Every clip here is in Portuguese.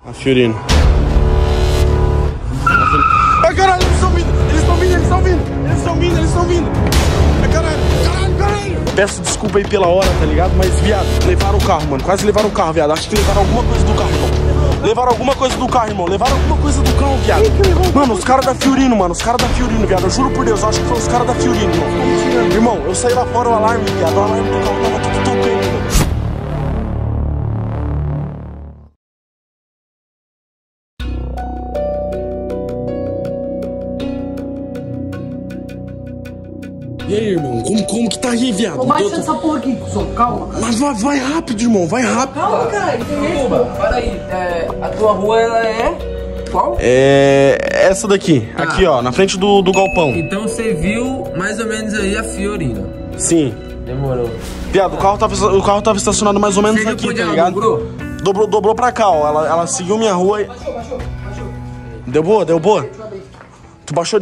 A Fiorino. Ai, caralho, eles estão vindo. Eles estão vindo, eles estão vindo. Eles estão vindo, eles estão vindo. Ai, caralho, caralho, caralho. Peço desculpa aí pela hora, tá ligado? Mas, viado, levaram o carro, mano. Quase levaram o carro, viado. Acho que levaram alguma coisa do carro, irmão. Levaram alguma coisa do carro, irmão. Levaram alguma coisa do carro, viado. Mano, os caras da Fiorino, mano. Os caras da Fiorino, viado. Eu juro por Deus, eu acho que foi os caras da Fiorino, irmão. Irmão, eu saí lá fora, o alarme, viado. O alarme do carro tava tudo tocando, irmão. E aí, irmão? Como que tá aí, viado? Baixa essa porra aqui, cuzão. Calma, cara. Mas vai rápido, irmão. Vai rápido. Calma, caralho. Peraí, a tua rua, ela é... Qual? É... essa daqui. Aqui, ó. Na frente do galpão. Então você viu mais ou menos aí a Fiorino. Sim. Demorou. Viado, o carro tava estacionado mais ou menos Você aqui, viu tá onde ligado? ela dobrou? Dobrou pra cá, ó. Ela seguiu minha rua e... Baixou. Deu boa? Deu boa? Tu baixou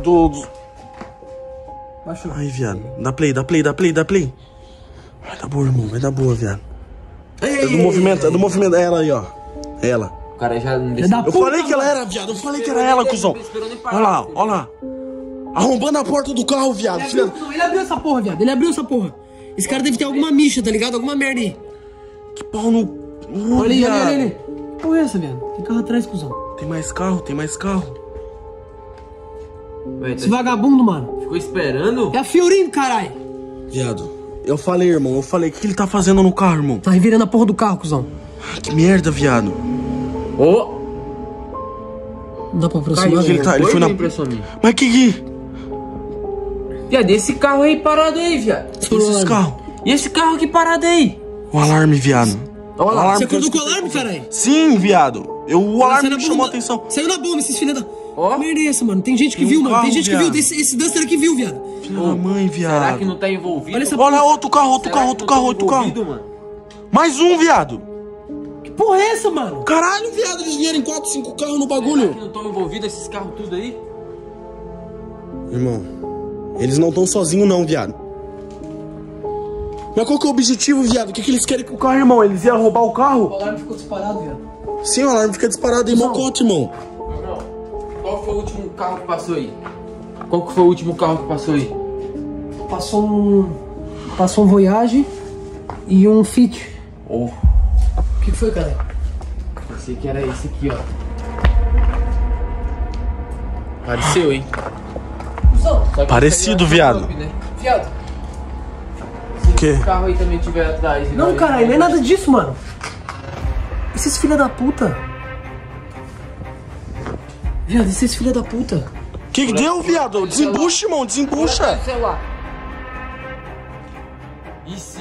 Baixou. Ai, viado. Dá play. Vai dar boa, irmão. Vai dar boa, viado. É do movimento. É ela aí, ó. É ela. O cara já não É da Eu falei que ela era, viado. Eu falei que era ela, cuzão. Olha lá. Arrombando a porta do carro, viado. Ele abriu essa porra, viado. Esse cara deve ter alguma micha, tá ligado? Alguma merda aí. Que pau no... Olha viado. ali. Que porra é essa, viado? Tem carro atrás, cuzão. Tem mais carro. Esse vagabundo, mano. Ficou esperando? É a Fiorino, caralho. Viado, eu falei, irmão. O que ele tá fazendo no carro, irmão? Tá revirando a porra do carro, cuzão. Que merda, viado. Ô! Não dá pra aproximar, Ele velho. ele foi na... Mas que... Viado, esse carro aí parado aí, viado. Esses carros? E esse carro aqui parado aí? O alarme, viado. Olha lá. alarme Você que eu acordou com o escutei. alarme, caralho? Sim, viado. O alarme me chamou a atenção. Saiu na bomba, esses filha da... Ó. Merda é essa, mano? Tem gente que Tem um viu, mano. Tem carro, gente que viu. viado. Esse Duster aqui viu, viado. Filha da mãe, viado. Será que não tá envolvido? Olha essa Olha, outro carro. Mano? Mais um, viado. Que porra é essa, mano? Caralho, viado. Eles vieram em 4, 5 carros no Será bagulho. que não estão envolvidos esses carros tudo aí? Irmão, eles não estão sozinhos não, viado. Mas qual que é o objetivo, viado? O que eles querem com o carro, irmão? Eles iam roubar o O carro? alarme ficou disparado, viado. Sim, o alarme fica disparado em mocote, irmão. Irmão, qual foi o último carro que passou aí? Qual que foi o último carro que passou aí? Passou um Voyage e um Fit. Oh, O que foi, cara? pensei que era esse aqui, ó. Pareceu, hein? Cusão, Só que Parecido, esse aí é viado. top, né? viado. Se quê? esse carro aí também tiver atrás... Não, caralho, não é nada disso, mano. Esses filha da puta. Viado, esses filha da puta. Que deu, viado? Desembucha, irmão, desembucha. Celular. E se?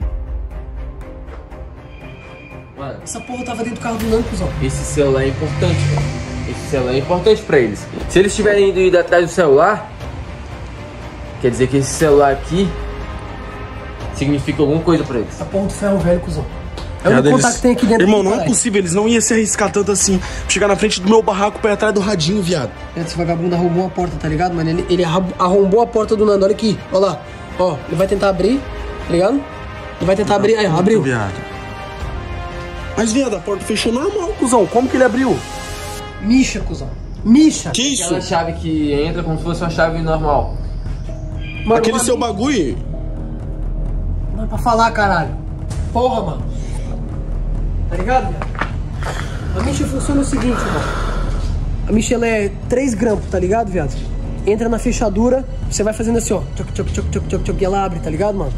Mano, Essa porra tava dentro do carro do Nando, cuzão. esse celular é importante, velho. Esse celular é importante pra eles. Se eles tiverem ido atrás do celular, quer dizer que esse celular aqui significa alguma coisa pra eles. Essa porra do ferro velho, cuzão. É o Viado, único contato que tem aqui dentro. Irmão, aqui, não é caralho. possível, eles não iam se arriscar tanto assim. Chegar na frente do meu barraco pra ir atrás do radinho, viado. Esse vagabundo arrombou a porta, tá ligado, mano? Ele arrombou a porta do Nando, olha aqui. Olha lá. Ó, ele vai tentar abrir, tá ligado? Ele vai tentar abrir, aí, ó, abriu. Viado. Mas, viado, a porta fechou normal, cuzão. Como que ele abriu? Micha, cuzão. Micha. Que isso? Aquela chave que entra como se fosse uma chave normal. Mano, Aquele uma seu mi- bagulho? Não é pra falar, caralho. Porra, mano. Tá ligado, velho? A micha funciona o seguinte, mano. A micha, ela é 3 grampos, tá ligado, viado? Entra na fechadura, você vai fazendo assim, ó. Tchoc, tchoc, tchoc, tchoc, tchoc, tchoc, e ela abre, tá ligado, mano?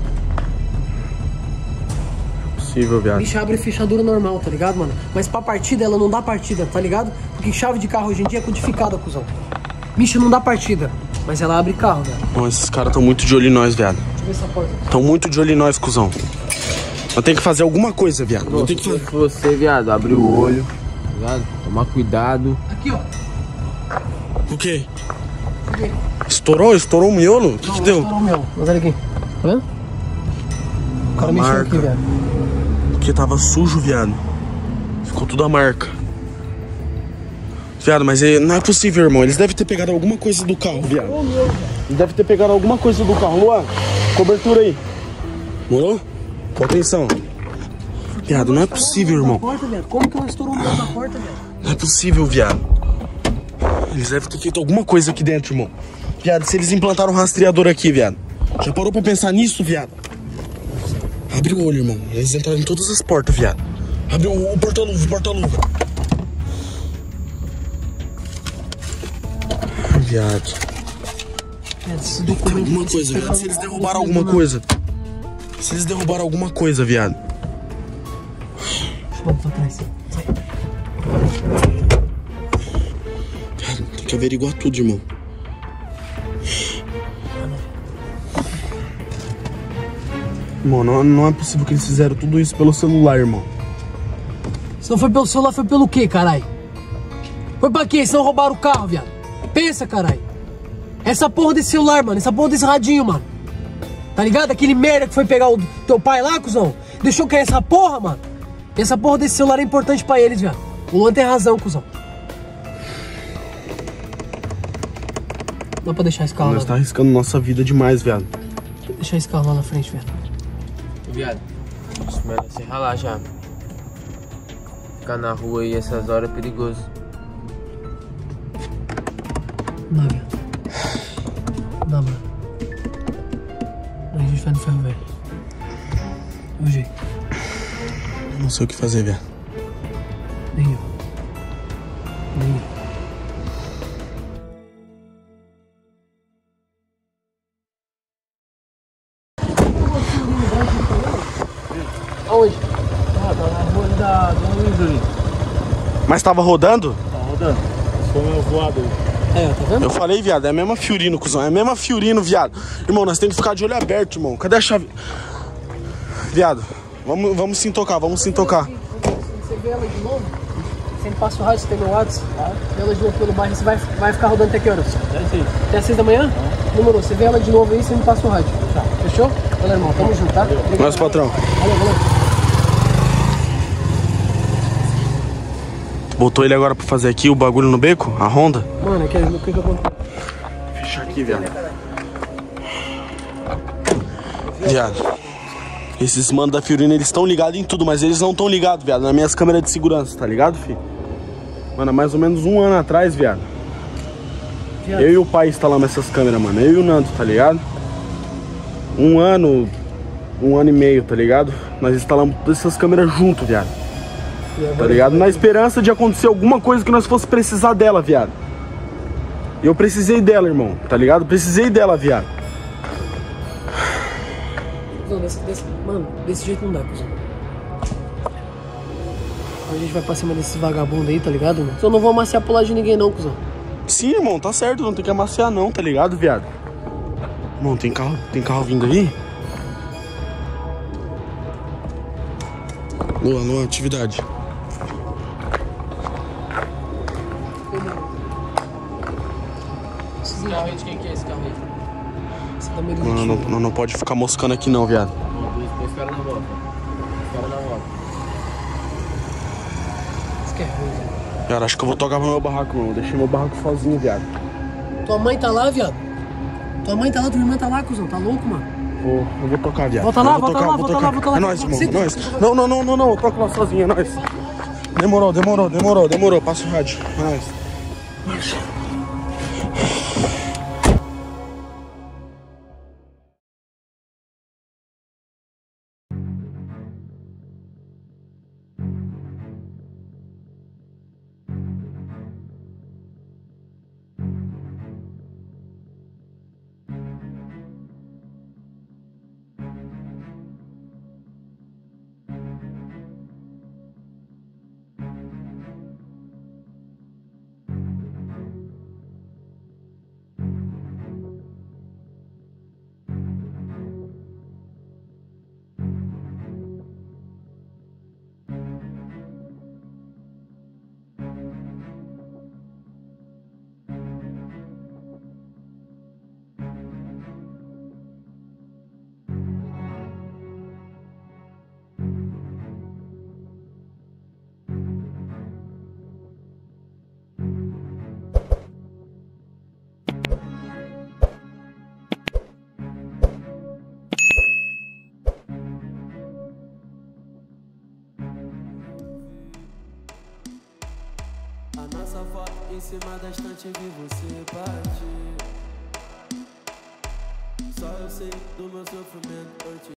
Possível, A viado. micha abre fechadura normal, tá ligado, mano? Mas pra partida, ela não dá partida, tá ligado? Porque chave de carro hoje em dia é codificada, cuzão. Micha não dá partida, mas ela abre carro, velho. Não, esses caras tão muito de olho em nós, viado. Deixa eu ver essa porta. Tão muito de olho em nós, cuzão. Eu tenho que fazer alguma coisa, viado. Eu tenho que fazer. Se você, viado, abrir o olho, tá ligado? Tomar cuidado. Aqui, ó. O quê? Estourou? Estourou o miolo? O que deu? Estourou o meu. Mas olha aqui. Tá vendo? O cara A mexeu marca. aqui, velho. Porque tava sujo, viado. Ficou tudo a marca. Viado, mas não é possível, irmão. Eles devem ter pegado alguma coisa do carro, viado. Eles devem ter pegado alguma coisa do carro. Luan, cobertura aí. Morou? Com atenção. Viado, não é possível, irmão. Porta, viado. Como que não estourou o meio da porta, viado? Não é possível, viado. Eles devem ter feito alguma coisa aqui dentro, irmão. Viado, se eles implantaram um rastreador aqui, viado. Já parou pra pensar nisso, viado? Abre o olho, irmão. Eles entraram em todas as portas, viado. Abre o porta-luva, o porta-luva. Viado. Esse documento Alguma coisa, viado. Se eles derrubaram alguma coisa. Se eles derrubaram alguma coisa, viado. Vamos pra trás. Sai. Viado, tem que averiguar tudo, irmão. Irmão, não é possível que eles fizeram tudo isso pelo celular, irmão. Se não foi pelo celular, foi pelo quê, caralho? Foi pra quê? Se não roubaram o carro, viado? Pensa, caralho. Essa porra desse celular, mano. Essa porra desse radinho, mano. Tá ligado? Aquele merda que foi pegar o teu pai lá, cuzão. Deixou cair essa porra, mano. Essa porra desse celular é importante pra eles, viado. O Luan tem razão, cuzão. Não dá pra deixar esse carro lá. Nós tá arriscando nossa vida demais, viado. Deixar esse carro lá na frente, viado. Viado, isso merece se ralar já. Ficar na rua aí essas horas é perigoso. Não, viado. Não, mano. A gente vai no ferro velho. É o jeito. Não sei o que fazer, viado. Nem eu. Nem eu. Aonde? Ah, tá na rua da Luiz ali. Mas tava rodando? Tá rodando. Foi meu voador. É, tá vendo? Eu falei, viado, é a mesma Fiorino, cuzão. É a mesma Fiorino, viado. Irmão, nós temos que ficar de olho aberto, irmão. Cadê a chave? Viado, vamos se tocar, vamos se tocar. Você vê ela de novo? Você me passa o rádio, você tem meu WhatsApp. Tá? Vê ela de novo pelo bairro, você vai ficar rodando até que horas? Até 6 da manhã? Demorou. Você vê ela de novo aí, você me passa o rádio. Tá. Fechou? Valeu, irmão. Tamo junto, tá? Nosso patrão. Valeu. Botou ele agora pra fazer aqui o bagulho no beco? A Honda? Mano, o que aconteceu? Fechar aqui, viado. Viado. Esses manos da Fiorino, eles estão ligados em tudo, mas eles não estão ligados, viado, nas minhas câmeras de segurança, tá ligado, filho? Mano, há mais ou menos um ano atrás, viado. Eu e o pai instalamos essas câmeras, mano. Eu e o Nando, tá ligado? Um ano e meio, tá ligado? Nós instalamos todas essas câmeras junto, viado. Tá ligado? Na esperança de acontecer alguma coisa que nós fosse precisar dela, viado. E eu precisei dela, irmão, tá ligado? Precisei dela, viado. Mano, desse jeito não dá, cuzão. A gente vai pra cima desses vagabundos aí, tá ligado, mano? Eu não vou amaciar pro lado de ninguém não, cuzão. Sim, irmão, tá certo, não tem que amaciar não, tá ligado, viado? Irmão, tem carro vindo aí? Alô, atividade. Esse carro aí de quem que é esse carro aí? Você tá meio Não pode ficar moscando aqui não, viado. Dois caras na moto. Isso que é ruim, velho. Cara, acho que eu vou tocar pro meu barraco, não. Eu deixei meu barraco sozinho, viado. Tua mãe tá lá, viado? Tua mãe tá lá, tua irmã tá lá, cuzão. Tá louco, mano? Eu vou tocar, viado. Volta lá, Eu vou volta lá, vou volta lá, tocar. volta lá. É nóis, irmão, é nóis. Não, eu toco lá sozinho, é nóis. Demorou. Passa o rádio, é nóis. A nossa foto em cima da estante vi você partir. Só eu sei do meu sofrimento antes